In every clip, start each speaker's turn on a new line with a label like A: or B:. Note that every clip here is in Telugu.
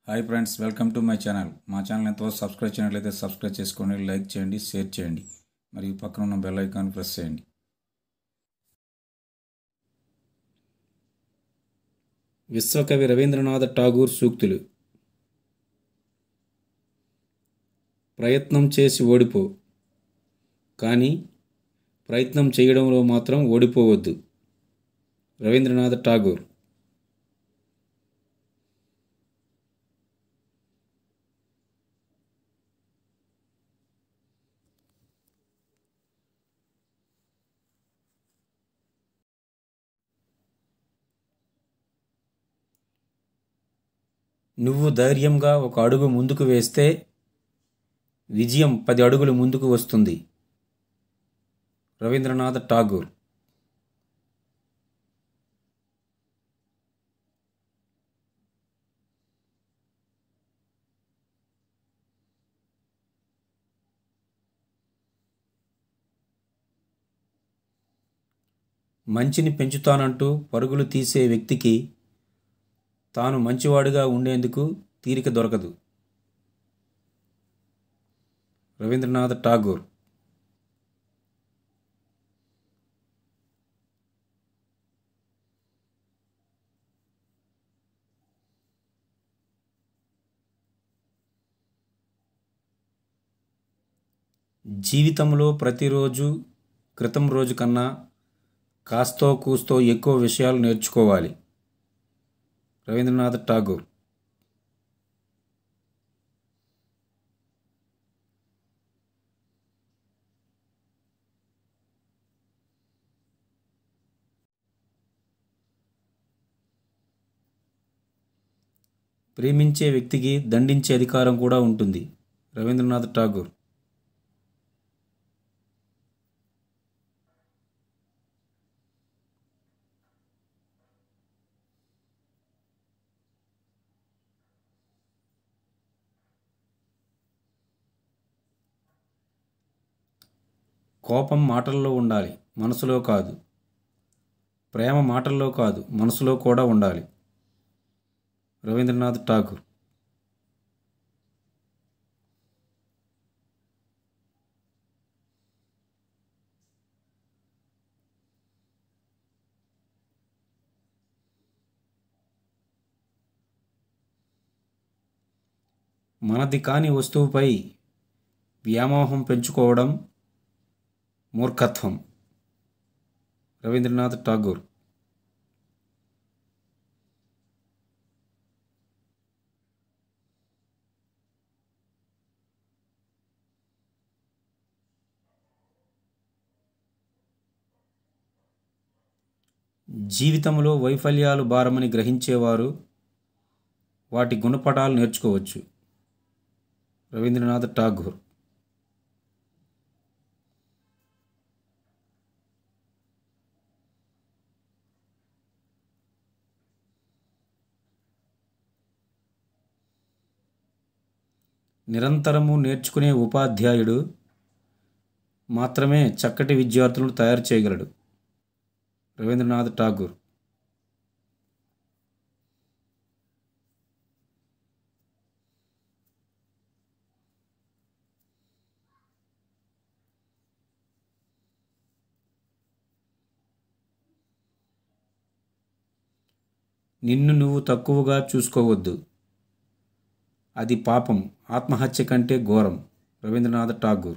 A: Hi friends, welcome to my channel. మా ఛానల్ ఎంతవరకు సబ్స్క్రైబ్ చేయనట్లయితే సబ్స్క్రైబ్ చేసుకోండి, లైక్ చేయండి, షేర్ చేయండి, మరియు పక్కన ఉన్న బెల్ ఐకాన్ ప్రెస్ చేయండి. విశ్వకవి రవీంద్రనాథ్ ఠాగూర్ సూక్తులు. ప్రయత్నం చేసి ఓడిపో, కానీ ప్రయత్నం చేయడంలో మాత్రం ఓడిపోవద్దు. రవీంద్రనాథ్ ఠాగూర్. నువ్వు ధైర్యంగా ఒక అడుగు ముందుకు వేస్తే విజయం 10 అడుగులు ముందుకు వస్తుంది. రవీంద్రనాథ్ ఠాగూర్. మంచిని పెంచుతానంటూ పరుగులు తీసే వ్యక్తికి తాను మంచివాడిగా ఉండేందుకు తీరిక దొరకదు. రవీంద్రనాథ్ ఠాగూర్. జీవితంలో ప్రతిరోజు క్రితం రోజు కన్నా కాస్తో కూస్తో ఎక్కువ విషయాలు నేర్చుకోవాలి. రవీంద్రనాథ్ ఠాగూర్. ప్రేమించే వ్యక్తికి దండించే అధికారం కూడా ఉంటుంది. రవీంద్రనాథ్ ఠాగూర్. కోపం మాటల్లో ఉండాలి, మనసులో కాదు. ప్రేమ మాటల్లో కాదు, మనసులో కూడా ఉండాలి. రవీంద్రనాథ్ ఠాగూర్. మనది కాని వస్తువుపై వ్యామోహం పెంచుకోవడం మూర్ఖత్వం. రవీంద్రనాథ్ ఠాగూర్. జీవితంలో వైఫల్యాలు భారమని గ్రహించేవారు వాటి గుణపాఠాలు నేర్చుకోవచ్చు. రవీంద్రనాథ్ ఠాగూర్. నిరంతరము నేర్చుకునే ఉపాధ్యాయుడు మాత్రమే చక్కటి విద్యార్థులను తయారు చేయగలడు. రవీంద్రనాథ్ ఠాగూర్. నిన్ను నువ్వు తక్కువగా చూసుకోవద్దు, అది పాపం, ఆత్మహత్య కంటే ఘోరం. రవీంద్రనాథ్ ఠాగూర్.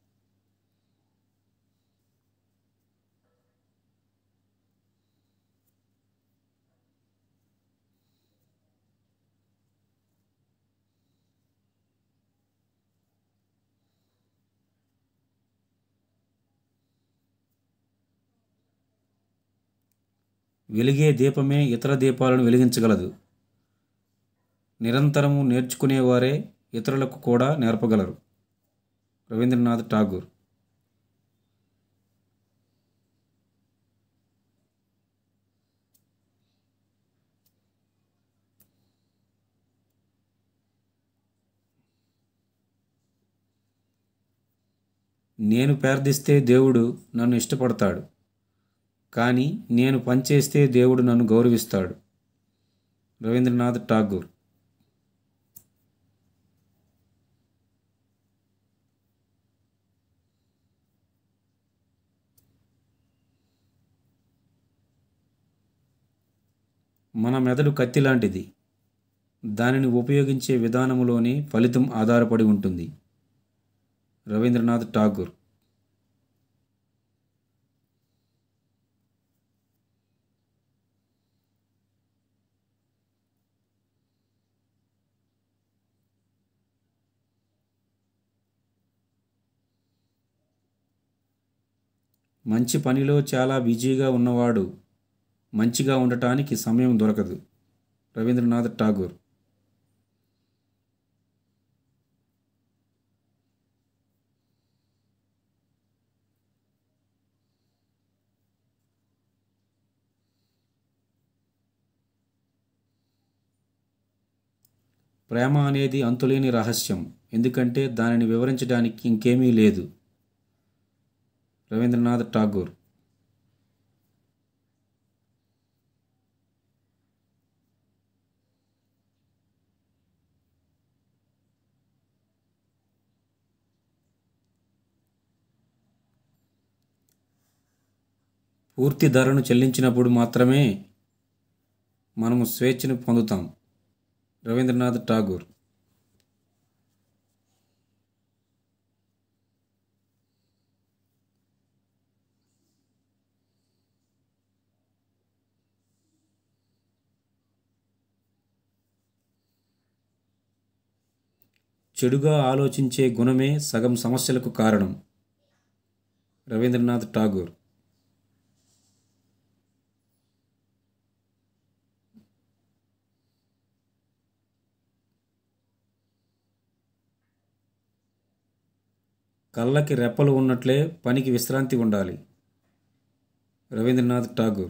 A: వెలిగే దీపమే ఇతర దీపాలను వెలిగించగలదు. నిరంతరము నేర్చుకునేవారే ఇతరులకు కూడా నేర్పగలరు. రవీంద్రనాథ్ ఠాగూర్. నేను ప్రార్థిస్తే దేవుడు నన్ను ఇష్టపడతాడు, కానీ నేను పనిచేస్తే దేవుడు నన్ను గౌరవిస్తాడు. రవీంద్రనాథ్ ఠాగూర్. మన మెదడు కత్తి లాంటిది. దానిని ఉపయోగించే విధానములోనే ఫలితం ఆధారపడి ఉంటుంది. రవీంద్రనాథ్ ఠాగూర్. మంచి పనిలో చాలా బిజీగా ఉన్నవాడు మంచిగా ఉండటానికి సమయం దొరకదు. రవీంద్రనాథ్ ఠాగూర్. ప్రేమ అనేది అంతులేని రహస్యం, ఎందుకంటే దానిని వివరించడానికి ఇంకేమీ లేదు. రవీంద్రనాథ్ ఠాగూర్. పూర్తి ధరను చెల్లించినప్పుడు మాత్రమే మనము స్వేచ్ఛను పొందుతాం. రవీంద్రనాథ్ ఠాగూర్. చెడుగా ఆలోచించే గుణమే సగం సమస్యలకు కారణం. రవీంద్రనాథ్ ఠాగూర్. కళ్ళకి రెప్పలు ఉన్నట్లే పనికి విశ్రాంతి ఉండాలి. రవీంద్రనాథ్ ఠాగూర్.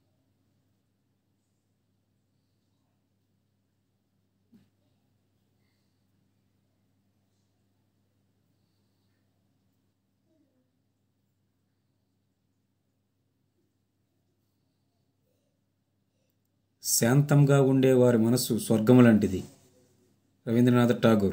A: శాంతంగా ఉండే వారి మనసు స్వర్గము లాంటిది. రవీంద్రనాథ్ ఠాగూర్.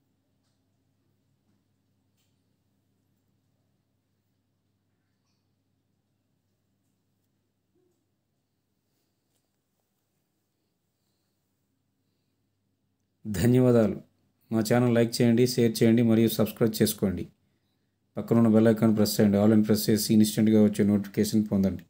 A: ధన్యవాదాలు. మా ఛానల్ లైక్ చేయండి, షేర్ చేయండి మరియు సబ్స్క్రైబ్ చేసుకోండి. పక్కనున్న బెల్ ఐకాన్ ప్రెస్ చేయండి. ఆల్ అని ప్రెస్ చేసి ఇన్స్టెంట్గా వచ్చే నోటిఫికేషన్ పొందండి.